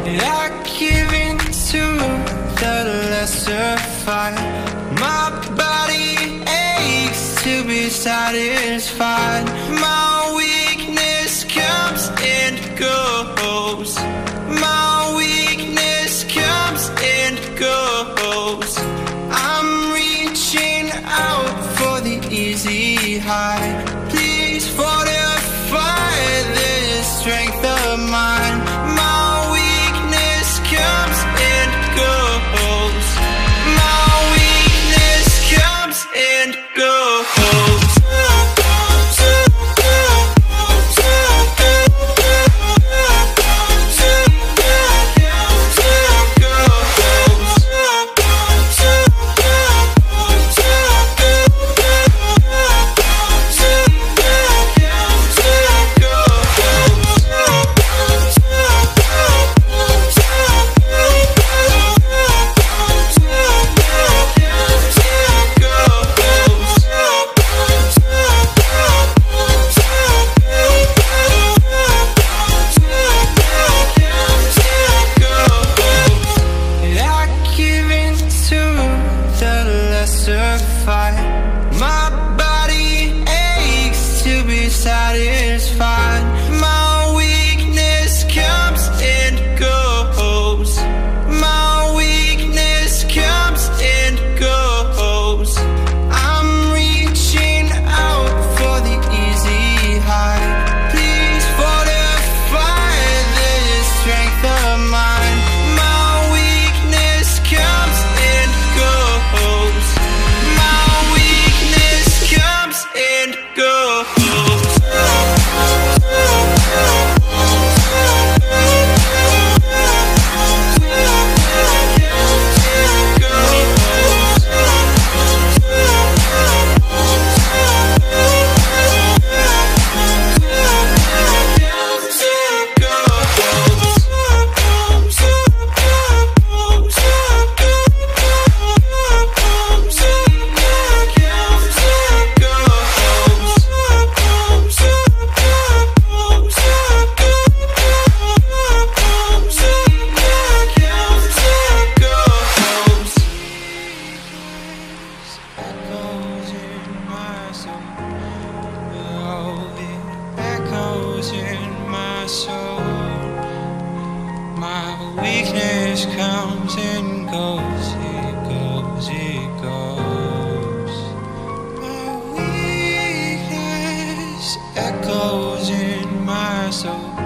I give in to the lesser fight. My body aches to be satisfied. My weakness comes and goes. My weakness comes and goes. I'm reaching out for the easy high. Please fortify this strength of mine. My weakness comes and goes. My weakness comes and goes. My body aches to be satisfied. My weakness comes and goes. My weakness comes and goes. I'm reaching out for the easy high. Please fortify this strength of mine. My weakness comes and goes. And go. In my soul, my weakness comes and goes, it goes, it goes. My weakness echoes in my soul.